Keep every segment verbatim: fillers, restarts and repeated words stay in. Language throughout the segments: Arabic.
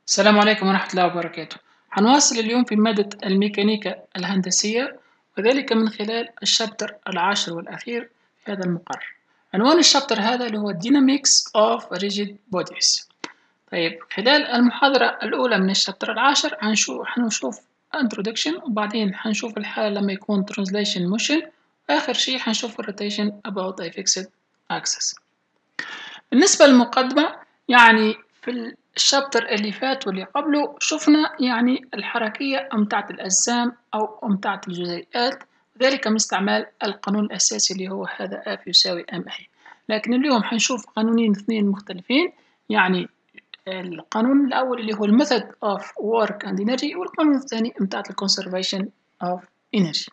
السلام عليكم ورحمة الله وبركاته. هنواصل اليوم في مادة الميكانيكا الهندسية، وذلك من خلال الشابتر العاشر والأخير في هذا المقرر. عنوان الشابتر هذا اللي هو Dynamics of Rigid Bodies. طيب، خلال المحاضرة الأولى من الشابتر العاشر هنشوف هنشوف Introduction، وبعدين هنشوف الحالة لما يكون Translation Motion، وآخر شيء هنشوف Rotation about a fixed axis. بالنسبة للمقدمة، يعني في الشابتر اللي فات واللي قبله شفنا يعني الحركية متاعت الأجسام أو متاعت الجزيئات، ذلك من استعمال القانون الأساسي اللي هو هذا F يساوي ام اي. لكن اليوم حنشوف قانونين اثنين مختلفين، يعني القانون الأول اللي هو الميثود of work and energy، والقانون الثاني متاعت الconservation of energy.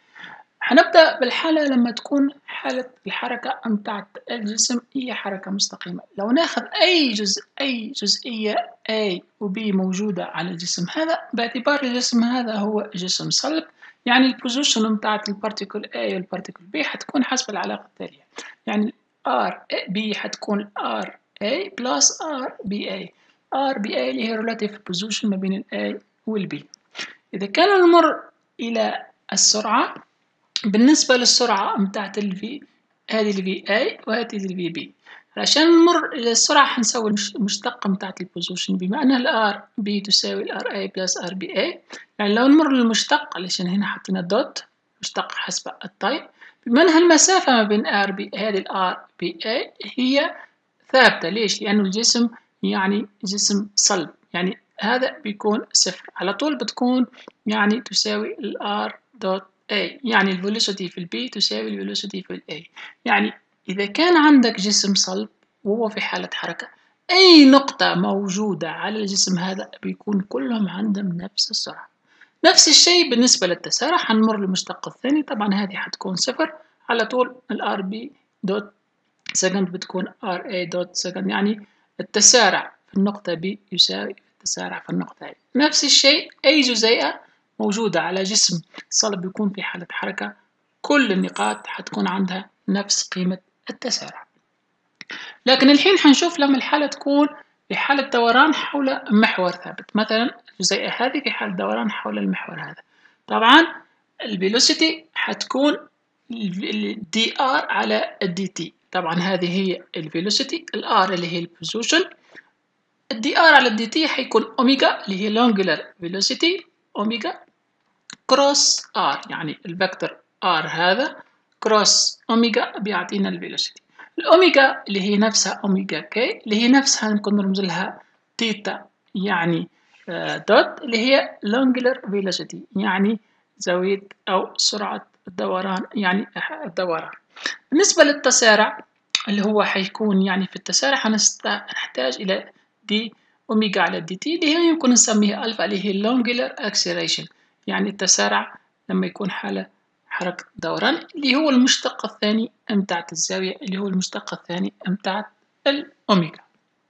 هنبدأ بالحالة لما تكون حالة الحركة متاعت الجسم هي حركة مستقيمة. لو ناخذ أي جزء أي جزئية A و B موجودة على الجسم هذا، باعتبار الجسم هذا هو جسم صلب، يعني البوزيشن متاعت البارتيكل A والبارتيكل B حتكون حسب العلاقة التالية، يعني R B حتكون R A plus R B A. R B A اللي هي relative position ما بين ال A وال B. إذا كان نمر إلى السرعة، بالنسبة للسرعة متاعت ال V، هذه ال في إيه وهذه ال في بي. عشان نمر إلى السرعة حنسوي المشتقة متاعت البوزيشن، بما أن ال R B تساوي ال R A plus R B A. يعني لو نمر للمشتق، علشان هنا حطينا دوت مشتق حسب التايم، بما أنها المسافة ما بين R B هذه ال R B A هي ثابتة. ليش؟ لأنه الجسم يعني جسم صلب، يعني هذا بيكون صفر على طول، بتكون يعني تساوي ال R dot A، يعني الفيلوسيتي في البي تساوي الفيلوسيتي في الاي. يعني إذا كان عندك جسم صلب وهو في حالة حركة، أي نقطة موجودة على الجسم هذا بيكون كلهم عندهم نفس السرعة. نفس الشيء بالنسبة للتسارع، حنمر للمشتق الثاني، طبعا هذه حتكون صفر على طول، ال R B dot second بتكون R A dot second، يعني التسارع في النقطة B يساوي التسارع في النقطة A. نفس الشيء أي جزيئة موجودة على جسم صلب يكون في حالة حركة، كل النقاط حتكون عندها نفس قيمة التسارع. لكن الحين حنشوف لما الحالة تكون في حالة دوران حول محور ثابت، مثلا الجزيئة هذه في حالة دوران حول المحور هذا، طبعا الفيلوسيتي حتكون دي ار على الدي تي. طبعا هذه هي الفيلوسيتي، الار اللي هي البوزيشن، الدي ار على الدي تي حيكون اوميجا اللي هي لونجولار فيلوسيتي، اوميجا كروس ار، يعني الفكتور ار هذا كروس اوميجا بيعطينا الفيلوسيتي. الاوميجا اللي هي نفسها اوميجا كي، اللي هي نفسها نكون نرمز لها تيتا، يعني دوت اللي هي لونجولار فيلوسيتي، يعني زاوية او سرعة الدوران، يعني الدوران. بالنسبة للتسارع اللي هو حيكون، يعني في التسارع هنحتاج إلى دي أوميجا على دي تي، اللي هي يمكن نسميها ألفا، اللي هي لونجولار أكسلريشن، يعني التسارع لما يكون حالة حركة دوران، اللي هو المشتق الثاني متاعت الزاوية، اللي هو المشتق الثاني متاعت الأوميجا.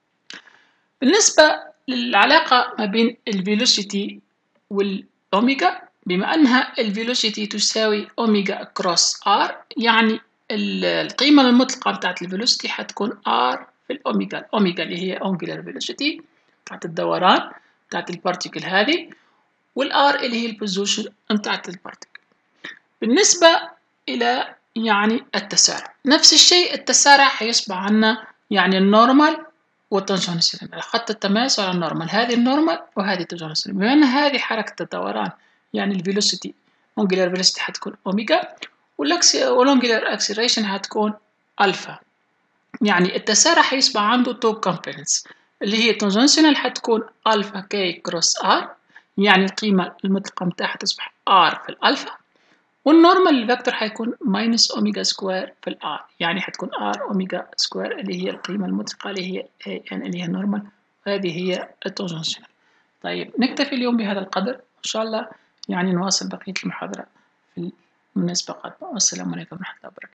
بالنسبة للعلاقة ما بين الفيلوسيتي والأوميجا، بما أنها الفيلوسيتي تساوي أوميجا كروس آر، يعني القيمة المطلقة بتاعت الفيلوسيتي حتكون R في الأوميجا، الأوميجا اللي هي أنجلر فيلوسيتي بتاعت الدوران بتاعت البارتيكل هذه، والآر اللي هي البوزيشن بتاعت البارتيكل. بالنسبة إلى يعني التسارع، نفس الشيء، التسارع هيصبح عنا يعني النورمال والتنجنسيال، خط التماس على النورمال، هذه النورمال وهذه التنجنسيال. بما أن هذه حركة الدوران، يعني الفيلوسيتي أنجلر فيلوسيتي حتكون أوميجا، والأنجلر أكسلريشن هتكون ألفا. يعني التسارع هيصبح عنده تو كومبوننتس، اللي هي تانجنشنال حتكون ألفا كي كروس آر، يعني القيمة المطلقة متاعها تصبح آر في الألفا، والنورمال الفيكتور حيكون ماينس أوميجا سكوير في الآر، يعني حتكون آر أوميجا سكوير اللي هي القيمة المطلقة اللي هي A N اللي هي النورمال، وهذه هي التانجنشنال. طيب، نكتفي اليوم بهذا القدر، إن شاء الله يعني نواصل بقية المحاضرة في المناسبة القادمة. والسلام عليكم ورحمة الله وبركاته.